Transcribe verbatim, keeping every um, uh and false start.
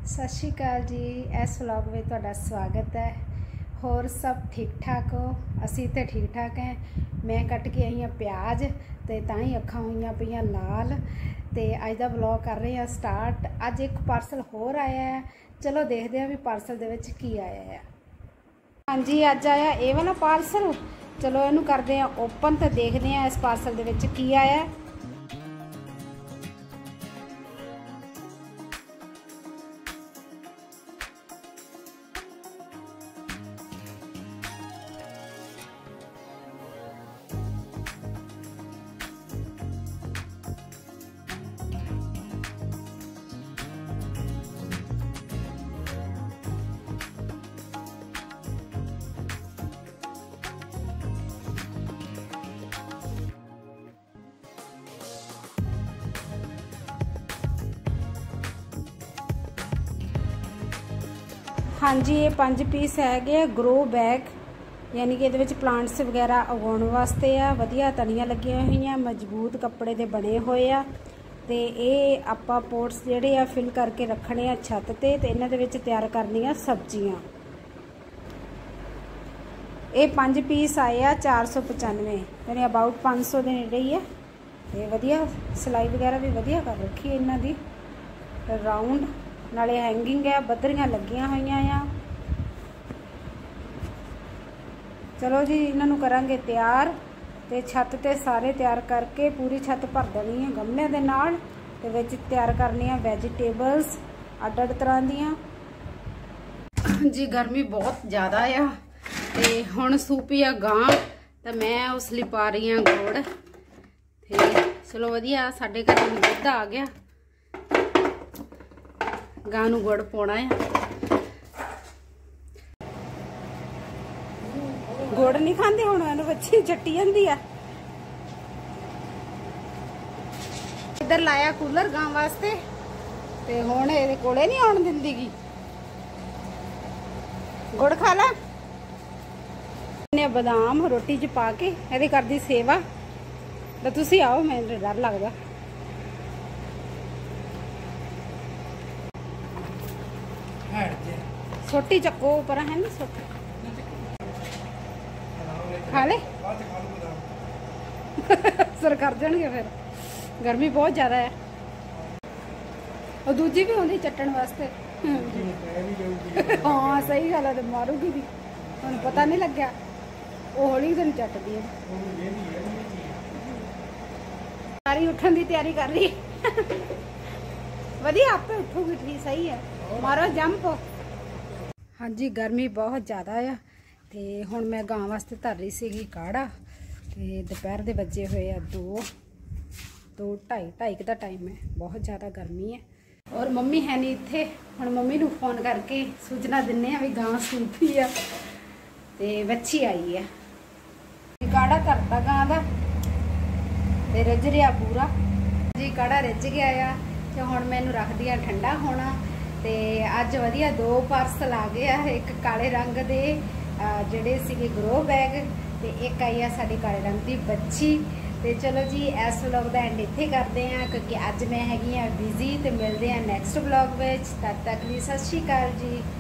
सत श्री अकाल जी। इस व्लॉग में तुहाडा स्वागत है। होर सब ठीक ठाक हो? असी तो ठीक ठाक हैं। मैं कट के आई हाँ प्याज तो तां ही अखां हुई पईयां लाल। तो अज का व्लॉग कर रहे हैं स्टार्ट। अज एक पार्सल होर आया है, चलो देखते हैं भी पार्सल दे विच की आया है। हाँ जी, अज आया ये वाला पार्सल। चलो इनू करते हैं ओपन तो देखते हैं इस पार्सल दे विच की आया है। हाँ जी, ये पांच पीस है ग्रो बैग, यानी कि ये प्लांट्स वगैरह उगाने वास्ते आ। वधिया तनियां लगियां हुई, मजबूत कपड़े दे बने हुए आ। ते ये आपां पोट्स जिहड़े आ फिल करके रखने आ छत ते ते इन्हां दे विच तैयार करनियां सब्जियां। ये पांच पीस आए आ चार सौ पचानवे, यानी अबाउट पाँच सौ के नेड़े ही है। ते वधिया सिलाई वगैरह भी वधिया कर रखी है इन्हां दी। राउंड नाले हैंगिंग है, बदरियां लगियां हुई आ। चलो जी, इन्हों करांगे तैयार ते छत ते सारे तैयार करके पूरी छत भर देनी है गमले दे नाल। ते विच तैयार करनी है वैजीटेबल्स अड अड तरह दियां। जी गर्मी बहुत ज़्यादा आ ते हुण सूपी आ गां, तो मैं उस लिए पा रही हाँ गुड़। ते चलो वधिया साडे घर दुध आ गया, गां नूं गुड़ पाउणा है। गुड़ नहीं खाते हुण, इहनूं बच्ची चट्टी जांदी आ। इधर लाया कूलर गां वास्ते ते हुण इहदे कोले नहीं आउण दिंदी गी। गुड़ खा ला। इन्ने बादाम रोटी च पा के इहदी करदी सेवा। तो तुसीं आओ, मैनूं डर लगदा। छोटी चक्को पर है ना, छोटी खा ले सर कर जाएंगे फिर। गर्मी बहुत ज़्यादा है। और दूजी भी आती चट्टन वास्ते। हाँ सही गल है, तो मारूगी भी। हम पता नहीं लग्या, वो हौली दिन चटदी है। सारी उठन की तैयारी कर रही वधिया, आपे उठूगी ठीक सही है। मारो जंप। हाँ जी, गर्मी बहुत ज़्यादा आ। तो हुण मैं गां वास्ते धर रही सी काढ़ा। तो दोपहर के बजे हुए आ दो दो ढाई ढाई का टाइम है। बहुत ज़्यादा गर्मी है। और मम्मी है नहीं इत्थे। हुण मम्मी नूं फोन करके सूचना दिन्ने आ भी गां सूपी आ ते बच्ची आई है। काढ़ा धरता गां दा ते रिज रिहा पूरा जी। काढ़ा रिज गया आ ते हुण मैनूं रख दिया ठंडा होना। ते अज वधिया दो पार्सल आ गए। एक काले रंग दे जिहड़े सीगे ग्रो बैग ते एक आई आ साडी काले रंग दी बच्ची। ते चलो जी, इस व्लॉग का एंड इत्थे करते हैं क्योंकि अज मैं हैगी आ बिजी। ते मिलते हैं नैक्सट व्लॉग विच। तद तक लिए सत श्री अकाल जी।